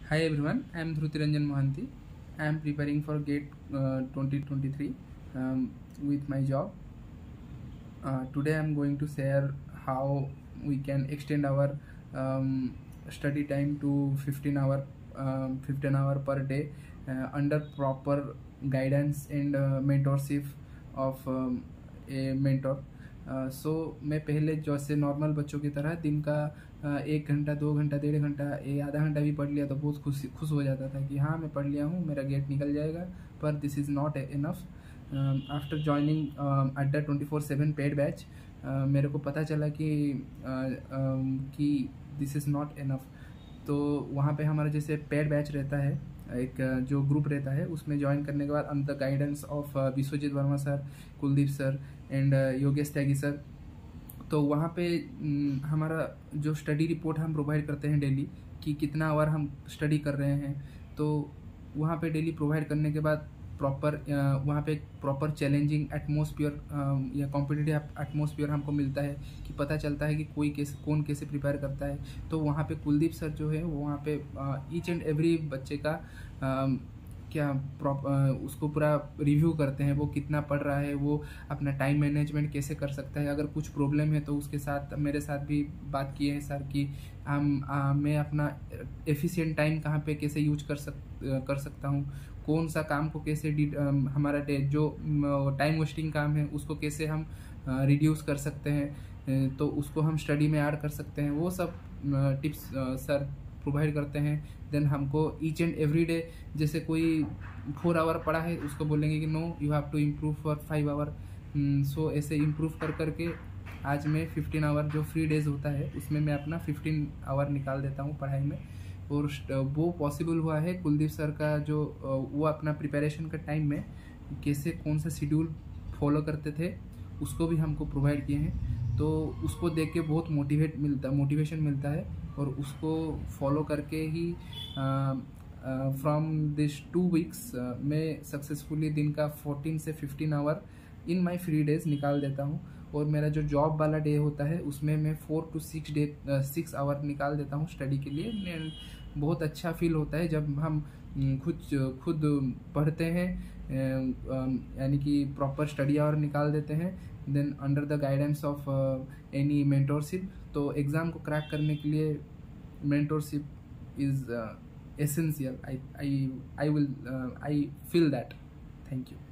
Hi everyone, I am Dhruti Ranjan Mohanty. I am preparing for GATE 2023 with my job. Today I am going to share how we can extend our study time to 15 hour per day under proper guidance and mentorship of a mentor. सो मैं पहले जैसे normal बच्चों की तरह दिन का 1 घंटा 2 घंटा 1.5 घंटा आधा घंटा भी पढ़ लिया तो बहुत खुश हो जाता था कि हाँ मैं पढ़ लिया हूँ, मेरा गेट निकल जाएगा. पर this is not enough. After joining Adda 24/7 paid batch मेरे को पता चला कि दिस इज़ नॉट इनफ. तो वहाँ पे हमारा जैसे पेड बैच रहता है, एक जो ग्रुप रहता है, उसमें ज्वाइन करने के बाद under the guidance of Vishwajeet Verma sir, Kuldeep sir and Yogesh Tyagi sir. तो वहाँ पे हमारा जो स्टडी रिपोर्ट हम प्रोवाइड करते हैं डेली कि कितना आवर हम स्टडी कर रहे हैं. तो वहाँ पे डेली प्रोवाइड करने के बाद प्रॉपर वहाँ पे प्रॉपर चैलेंजिंग एटमॉस्फेयर या कॉम्पिटिटिव एटमॉस्फेयर हमको मिलता है कि पता चलता है कि कौन कैसे प्रिपेयर करता है. तो वहाँ पे कुलदीप सर जो है वो वहाँ पे ईच एंड एवरी बच्चे का उसको पूरा रिव्यू करते हैं, वो कितना पढ़ रहा है, वो अपना टाइम मैनेजमेंट कैसे कर सकता है. अगर कुछ प्रॉब्लम है तो उसके साथ मेरे साथ भी बात किए हैं सर कि मैं अपना एफिशिएंट टाइम कहाँ पे कैसे यूज कर सकता हूँ, कौन सा काम को कैसे हमारा जो टाइम वेस्टिंग काम है उसको कैसे हम रिड्यूस कर सकते हैं, तो उसको हम स्टडी में ऐड कर सकते हैं. वो सब टिप्स सर प्रोवाइड करते हैं. देन हमको ईच एंड एवरी डे जैसे कोई 4 आवर पढ़ा है उसको बोलेंगे कि no you have to improve for 5 hour. So ऐसे इम्प्रूव करके आज मैं 15 आवर जो फ्री डेज होता है उसमें मैं अपना 15 आवर निकाल देता हूँ पढ़ाई में. और वो पॉसिबल हुआ है कुलदीप सर का जो वो अपना प्रिपरेशन का टाइम में कैसे कौन सा शेड्यूल फॉलो करते थे उसको भी हमको प्रोवाइड किए हैं. तो उसको देख के बहुत मोटिवेशन मिलता है और उसको फॉलो करके ही फ्रॉम दिस 2 वीक्स मैं सक्सेसफुली दिन का 14 से 15 hour in my free days निकाल देता हूँ. और मेरा जो जॉब वाला डे होता है उसमें मैं 4 to 6 आवर निकाल देता हूँ स्टडी के लिए. बहुत अच्छा फील होता है जब हम खुद पढ़ते हैं, यानी कि प्रॉपर स्टडी आवर निकाल देते हैं. Then under the guidance of any mentorship. तो एग्ज़ाम को क्रैक करने के लिए mentorship is essential. I feel that. Thank you.